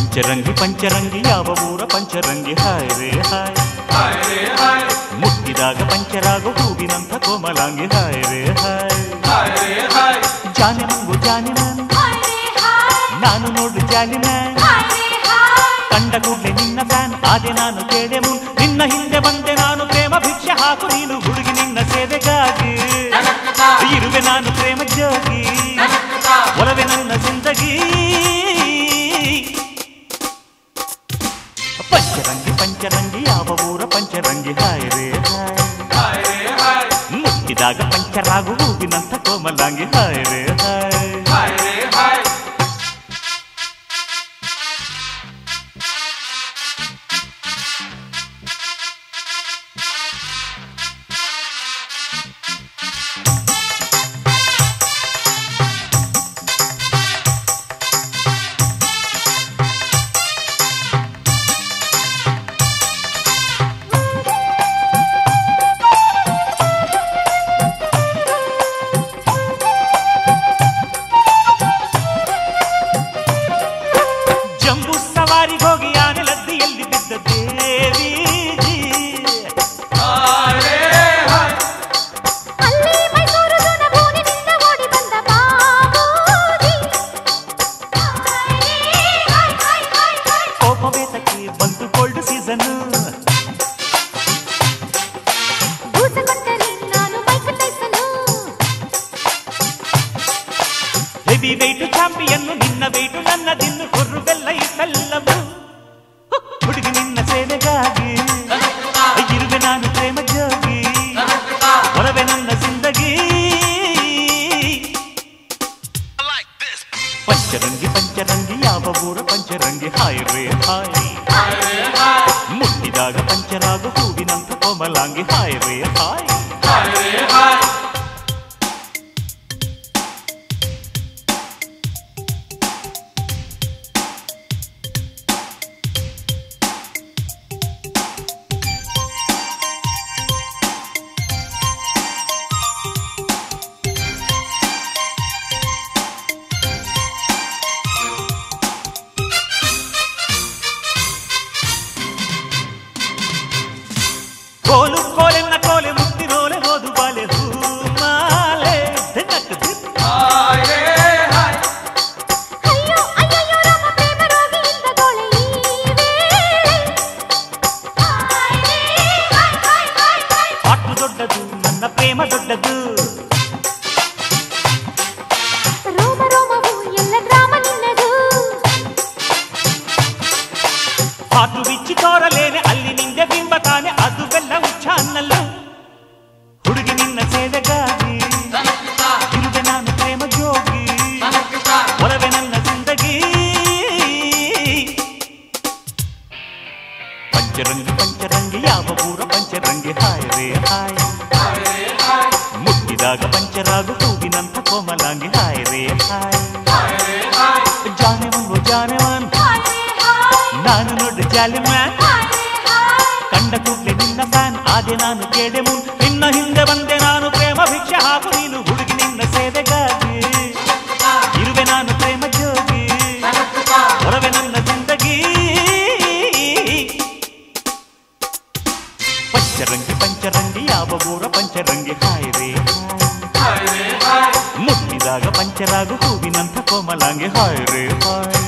ಪಂಚರಂಗಿ ಪಂಚರಂಗಿ ಯಾವ ಊರ ಪಂಚರಂಗಿ ಹಾಯ್ ರೇ ಹಾಯ್ ಮುಟ್ಟಿದಾಗ ಪಂಚರಾಗೋ ಹೂವಿನಂಥ ಕೋಮಲಾಂಗಿ ಹಾಯ್ ರೇ ಹಾಯ್ ಜಾನಿ ಮಂಗು ಜಾನಿ ಮ್ಯಾನ್ ನಾನು ನೋಡು ಜಾನಿ ಮ್ಯಾನ್ ಕಂಡ ಕೂಡಲೇ ನಿನ್ನ ಫ್ಯಾನ್ ಆದೆ ನಾನು ಕೇಡೆ ಮುನ್ ನಿನ್ನ ಹಿಂದೆ ಬಂದೆ ನಾನು ಪ್ರೇಮ ಭಿಕ್ಷೆ ಹಾಕು ನೀನು ಹುಡುಗಿ ನಿನ್ನ ಸೇವೆಗಾಗಿ ಇರುವೆ ನಾನು ಪ್ರೇಮ ಜೋಗಿ ಒಲವೆ ನನ್ನ ಜಿಂದಗಿ ಪಂಚರಂಗಿ ಪಂಚರಂಗಿ ಯಾವ ಊರ ಪಂಚರಂಗಿ ಹಾಯ್ ರೇ ಹಾಯ್ ಮುಟ್ಟಿದಾಗ ಪಂಚರಾಗು ಹೂವಿನಂಥ ಕೋಮಲಾಂಗಿ ಹಾಯ್ ರೇ ಹಾಯ್ ಮುಟ್ಟಿದಾಗ ಪಂಚರಾಗು ಹೂವಿನಂಥ ಕೋಮಲಾಂಗಿ ಹಾಯ್ ರೇ ಹಾಯ್ ಜಾನೆ ಮಂಗು ಜಾನೆ ಮನ್ ನಾನು ನೋಡು ಜಾಲಿ ಮ್ಯಾನ್ ಕಂಡ ಕೂಡಲೇ ನಿನ್ನ ಫ್ಯಾನ್ ಆದೆ ನಾನು ಕೇಡೆ ಮುನ್ ನಿನ್ನ ಹಿಂದೆ ಬಂದೆ ನಾನು ಪ್ರೇಮ ಭಿಕ್ಷೆ ಹಾಕು ನೀನು ಹುಡುಗಿ ನಿನ್ನ ಸೇವೆಗಾಗಿ ಇರುವೆ ನಾನು ಪ್ರೇಮ ಜೋಗಿ ಹೊರವೆ ನನ್ನ ಜಿಂದಗಿ ಪಂಚರಂಗಿ ಪಂಚರಂಗಿ ಯಾವ ಊರ ಪಂಚರಂಗಿ ಹಾಯ್ ರೇ ಹಾಯ್ ಮುಟ್ಟಿದಾಗ ಪಂಚರಾಗು ಹೂವಿನಂಥ ಕೋಮಲಾಂಗಿ ಹಾಯ್ ರೇ ಹಾಯ್